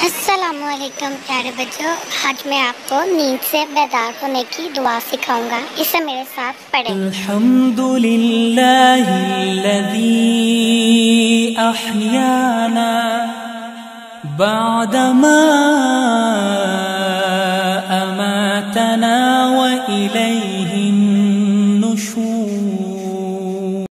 अस्सलामुअलैकुम प्यारे बच्चों। आज मैं आपको नींद से बेदार होने की दुआ सिखाऊंगा। इसे मेरे साथ पढ़ें। अल्हम्दुलिल्लाहिल्लज़ी अहयाना बअदमा अमातना व इलैहि